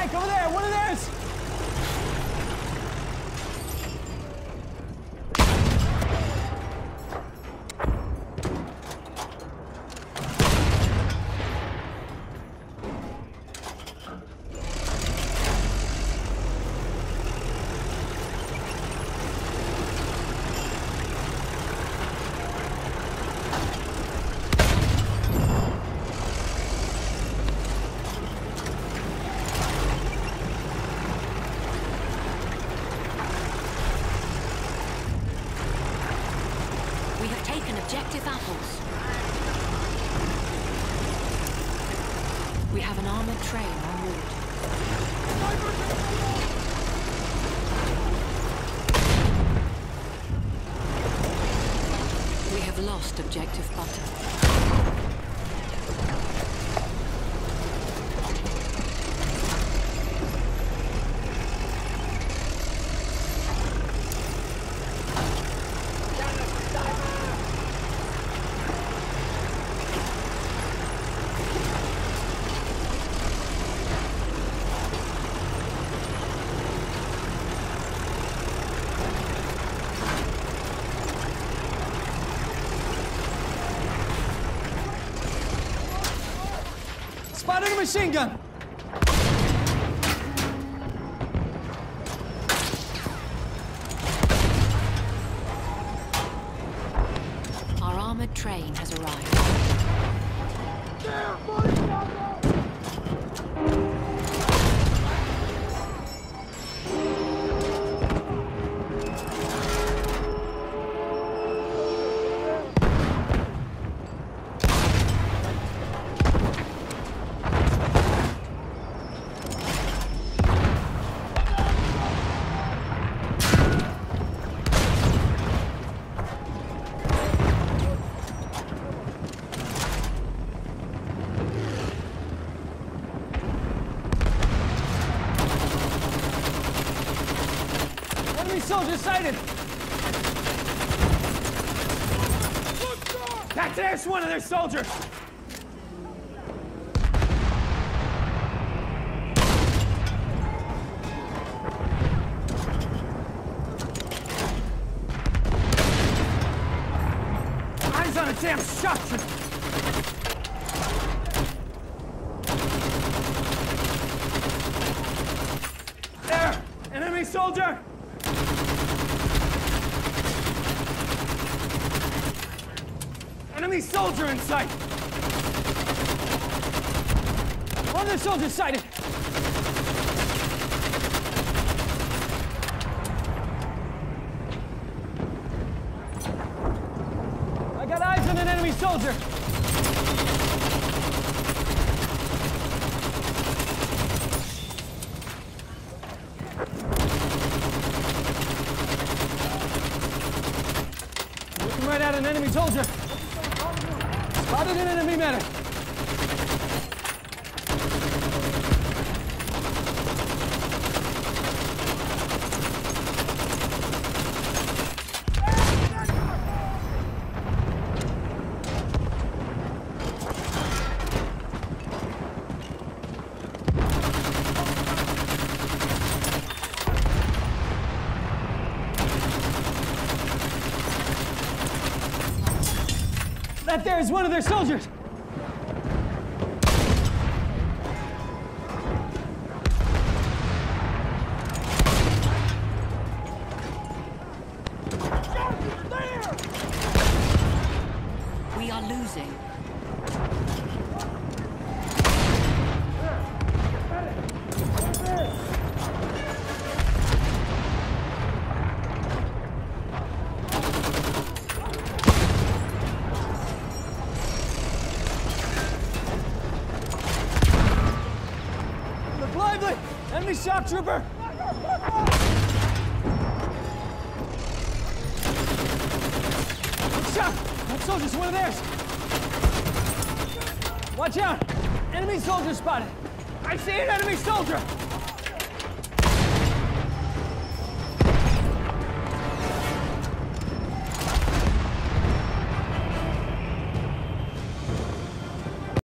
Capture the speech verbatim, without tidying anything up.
Tank over there, one of theirs! Objective apples. We have an armored train en route. We have lost objective butter. Spotted a machine gun! Our armored train has arrived. There, buddy, down there. Enemy soldier sighted! That there's one of their soldiers! Eyes on a damn shot trooper! There! Enemy soldier! Enemy soldier in sight! One of the soldiers sighted! I got eyes on an enemy soldier! Looking right at an enemy soldier! Spotted an enemy medic! That there is one of their soldiers! We are losing. Look lively! Enemy shock trooper! Good shot! That soldier's one of theirs! Watch out! Enemy soldier spotted! I see an enemy soldier!